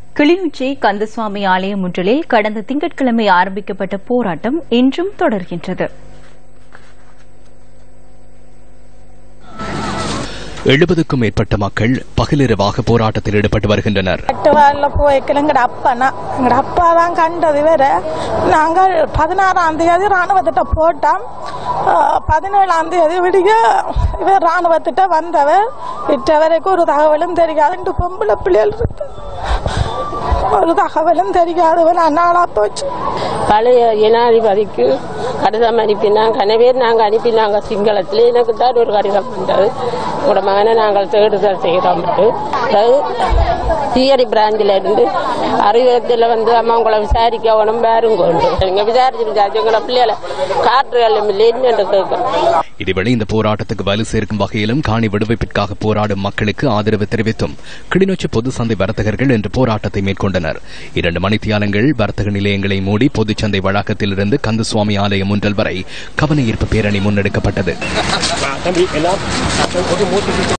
கிளிநொச்சி கந்தசுவாமி ஆலயம் ஒன்றிலே கடந்த திங்கட்கிழமை ஆரம்பிக்கப்பட்ட போராட்டம் இன்றும் தொடர்கின்றது. 70க்கும் மேற்பட்ட மக்கள் பகலிரவாக போராட்டத்தில் ஈடுபட்டு வருகின்றனர். அப்பா தான் கண்டது வேற. நாங்கள் 16ஆம் தேதி ராணுவத்திட்ட போட்டோம். 17ஆம் தேதி விடிய இவர் ராணுவத்திட்ட வந்தவர் விற்றவரைக்கும் ஒரு தகவலும் தெரியாது. 2 பொம்பளை பிள்ளைகள் ஒரு தகவலும் தெரியாதவர் அண்ணாளா போச்சு. பழைய ஜனாதிபதிக்கு கடிதம் அனுப்பினாங்க. கனவேர் நாங்கள் அனுப்பினாங்க சிங்களத்தில். எனக்கு தான் ஒரு கடிதம் வந்தது. உங்களோட மகனை நாங்கள் தேடுதல் செய்கிறோம். சிஐடி பிராஞ்சில் இருந்து அறிவியத்தில் வந்து அம்மா உங்களை விசாரிக்க உடம்பு வேறுங்க நீங்க விசாரிச்சு எங்களை பிள்ளைகளை காற்றுகள் இல்லைன்னு கேட்கணும். இதுவரை இந்த போராட்டத்துக்கு வலு சேர்க்கும் வகையிலும் காணி விடுவிப்பிற்காக போராடும் மக்களுக்கு ஆதரவு தெரிவித்தும் கிளிநொச்சி பொது சந்தை வர்த்தகர்கள் இன்று போராட்டத்தை மேற்கொண்டனர். 2 மணித்தியாலங்கள் வர்த்தக நிலையங்களை மூடி பொதுச்சந்தை வளாகத்தில் இருந்து கந்தசுவாமி ஆலயம் ஒன்றல் வரை கவன ஈர்ப்பு பேரணி முன்னெடுக்கப்பட்டது.